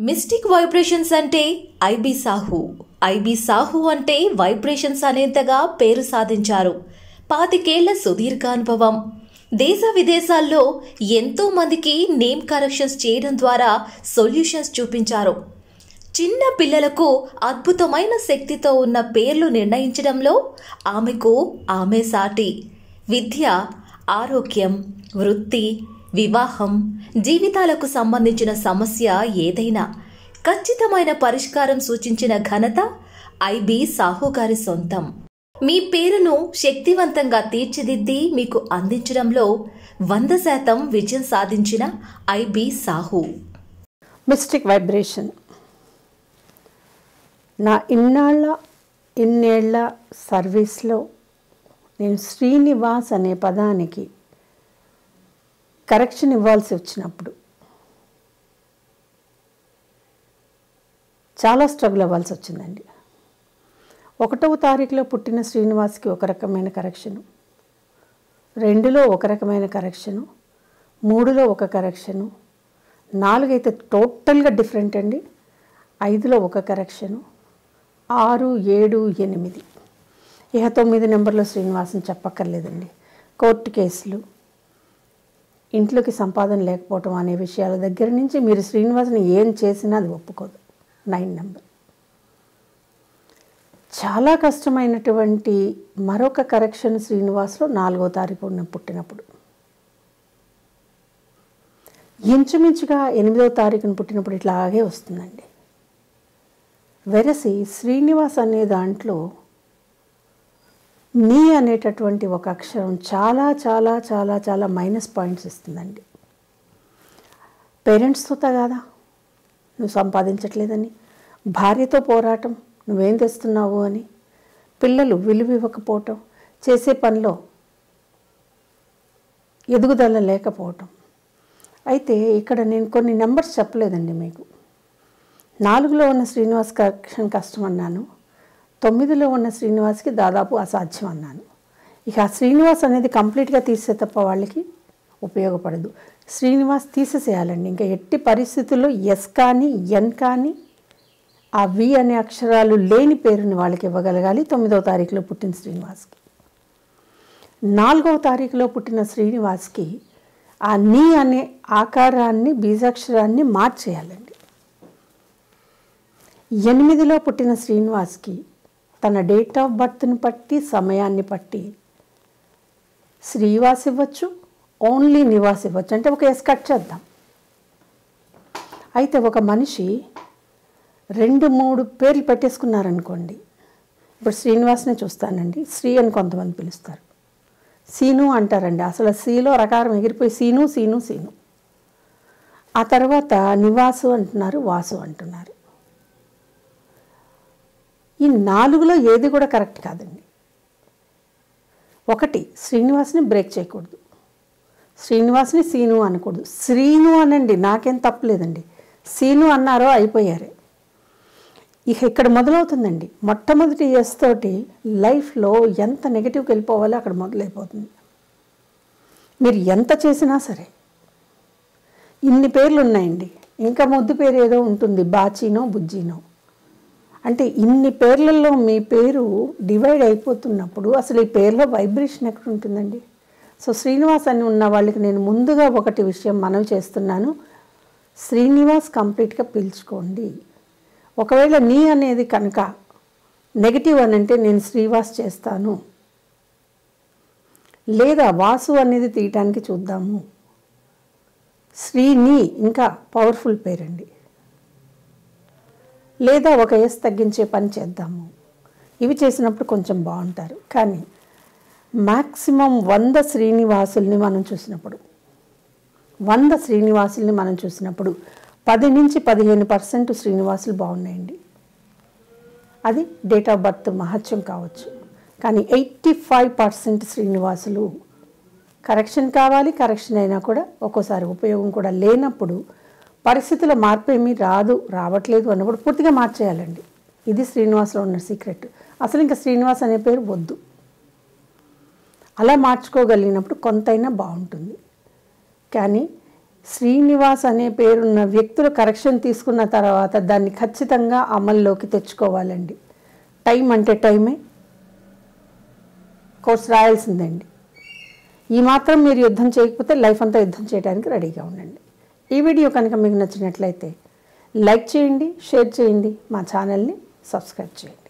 Mystic vibrations అంటే IB Sahu. IB Sahu అంటే vibrations అనేంతగా పేరు సాధించారు. 25 ఏళ్ల సుదీర్ఘ అనుభవం. దేశ విదేశాల్లో ఎంతో మందికి నేమ్ కరెక్షన్స్ చేయడం ద్వారా సొల్యూషన్స్ చూపించారు. చిన్న పిల్లలకు అద్భుతమైన శక్తితో ఉన్న పేర్లు నిర్ణయించడంలో ఆమెకు ఆమె సాటి. విద్య, ఆరోగ్యం, వృత్తి, వివాహం, జీవితాలకు సంబంధించిన సమస్య ఏదైనా ఖచ్చితమైన పరిష్కారం సూచించిన ఘనత ఐబీ సాహు గారి సొంతం. మీ పేరును శక్తివంతంగా తీర్చిదిద్ది మీకు అందించడంలో 100% విజయం సాధించిన ఐబీ సాహు. Mystic vibration. నా ఇన్నేళ్ల సర్వీస్లో నేను శ్రీనివాస్ అనే పదానికి కరెక్షన్ ఇవ్వాల్సి వచ్చినప్పుడు చాలా స్ట్రగుల్ అవ్వాల్సి వచ్చిందండి. 1వ తారీఖులో పుట్టిన శ్రీనివాస్కి ఒక రకమైన కరెక్షను, 2లో ఒక రకమైన కరెక్షను, 3లో ఒక కరెక్షను, 4 అయితే టోటల్గా డిఫరెంట్ అండి, 5లో ఒక కరెక్షను, 6, 7, 8 ఇక 9 నెంబర్లో శ్రీనివాస్ని చెప్పక్కర్లేదండి. కోర్టు కేసులు, ఇంట్లోకి సంపాదన లేకపోవటం అనే విషయాల దగ్గర నుంచి మీరు శ్రీనివాస్ని ఏం చేసినా అది ఒప్పుకోదు. 9 నెంబర్. చాలా కష్టమైనటువంటి మరొక కరెక్షన్ శ్రీనివాస్లో 4వ తారీఖు పుట్టినప్పుడు, ఇంచుమించుగా 8వ తారీఖున పుట్టినప్పుడు ఇట్లాగే వస్తుందండి. వెరసి శ్రీనివాస్ అనే దాంట్లో నీ అనేటటువంటి ఒక అక్షరం చాలా చాలా చాలా చాలా మైనస్ పాయింట్స్ ఇస్తుందండి. పేరెంట్స్తో తగాదా, నువ్వు సంపాదించట్లేదని, భార్యతో పోరాటం, నువ్వేం తెస్తున్నావు అని, పిల్లలు విలువ ఇవ్వకపోవటం, చేసే పనిలో ఎదుగుదల లేకపోవటం. అయితే ఇక్కడ నేను కొన్ని నెంబర్స్ చెప్పలేదండి మీకు. 4లో ఉన్న శ్రీనివాస్ కరెక్షన్ కష్టం అన్నాను, 9లో ఉన్న శ్రీనివాస్కి దాదాపు అసాధ్యం అన్నాను. ఇక ఆ శ్రీనివాస్ అనేది కంప్లీట్గా తీసే తప్ప వాళ్ళకి ఉపయోగపడదు. శ్రీనివాస్ తీసేసేయాలండి. ఇంకా ఎట్టి పరిస్థితుల్లో ఎస్ కానీ ఎన్ కానీ ఆ వి అనే అక్షరాలు లేని పేరుని వాళ్ళకి ఇవ్వగలగాలి 9వ తారీఖులో పుట్టిన శ్రీనివాస్కి. 4వ తారీఖులో పుట్టిన శ్రీనివాస్కి ఆ నీ అనే ఆకారాన్ని, బీజాక్షరాన్ని మార్చేయాలండి. 8లో పుట్టిన శ్రీనివాస్కి తన డేట్ ఆఫ్ బర్త్ని బట్టి, సమయాన్ని బట్టి శ్రీవాస్ ఇవ్వచ్చు, ఓన్లీ నివాస్ ఇవ్వచ్చు. అంటే ఒక ఎస్ కట్ చేద్దాం. అయితే ఒక మనిషి 2-3 పేర్లు పెట్టేసుకున్నారనుకోండి. ఇప్పుడు శ్రీనివాస్నే చూస్తానండి, శ్రీ అని కొంతమంది పిలుస్తారు, సీను అంటారండి. అసలు సీలో రకారం ఎగిరిపోయి సీను సీను సీను. ఆ తర్వాత నివాసు అంటున్నారు, వాసు అంటున్నారు. ఈ 4లో ఏది కూడా కరెక్ట్ కాదండి. 1, శ్రీనివాస్ని బ్రేక్ చేయకూడదు, శ్రీనివాస్ని సీను అనకూడదు. శ్రీను అనండి, నాకేం తప్పలేదండి. సీను అన్నారో అయిపోయారే. ఇక ఇక్కడ మొదలవుతుందండి. మొట్టమొదటి ఎస్ తోటి లైఫ్లో ఎంత నెగిటివ్కి వెళ్ళిపోవాలో అక్కడ మొదలైపోతుంది. మీరు ఎంత చేసినా సరే. ఇన్ని పేర్లు ఉన్నాయండి, ఇంకా ముద్దు పేరు ఏదో ఉంటుంది, బాచీనో బుజ్జీనో. అంటే ఇన్ని పేర్లలో మీ పేరు డివైడ్ అయిపోతున్నప్పుడు అసలు ఈ పేర్లో వైబ్రేషన్ ఎక్కడ ఉంటుందండి? సో శ్రీనివాస్ అని ఉన్న వాళ్ళకి నేను ముందుగా ఒకటి విషయం మనవి చేస్తున్నాను, శ్రీనివాస్ కంప్లీట్గా పీల్చుకోండి. ఒకవేళ నీ అనేది కనుక నెగిటివ్ అని అంటే నేను శ్రీవాస్ చేస్తాను, లేదా వాసు అనేది తీయటానికి చూద్దాము. శ్రీని ఇంకా పవర్ఫుల్ పేరండి, లేదా ఒక ఎస్ తగ్గించే పని చేద్దాము. ఇవి చేసినప్పుడు కొంచెం బాగుంటారు. కానీ మ్యాక్సిమం 100 శ్రీనివాసుల్ని మనం చూసినప్పుడు 10 నుంచి 15% శ్రీనివాసులు బాగున్నాయండి. అది డేట్ ఆఫ్ బర్త్ మహత్యం కావచ్చు. కానీ 85% శ్రీనివాసులు కరెక్షన్ కావాలి. కరెక్షన్ అయినా కూడా ఒక్కోసారి ఉపయోగం కూడా లేనప్పుడు, పరిస్థితుల మార్పు ఏమీ రావట్లేదు అన్నప్పుడు పూర్తిగా మార్చేయాలండి. ఇది శ్రీనివాస్లో ఉన్న సీక్రెట్. అసలు ఇంకా శ్రీనివాస్ అనే పేరు వద్దు. అలా మార్చుకోగలిగినప్పుడు కొంతైనా బాగుంటుంది. కానీ శ్రీనివాస్ అనే పేరున్న వ్యక్తులు కరెక్షన్ తీసుకున్న తర్వాత దాన్ని ఖచ్చితంగా అమల్లోకి తెచ్చుకోవాలండి. టైం అంటే టైమే, కోర్స్ రాయాల్సిందండి. ఈ మాత్రం మీరు యుద్ధం చేయకపోతే లైఫ్ అంతా యుద్ధం చేయడానికి రెడీగా ఉండండి. ఈ వీడియో కనుక మీకు నచ్చినట్లయితే లైక్ చేయండి, షేర్ చేయండి, మా ఛానల్ని సబ్స్క్రైబ్ చేయండి.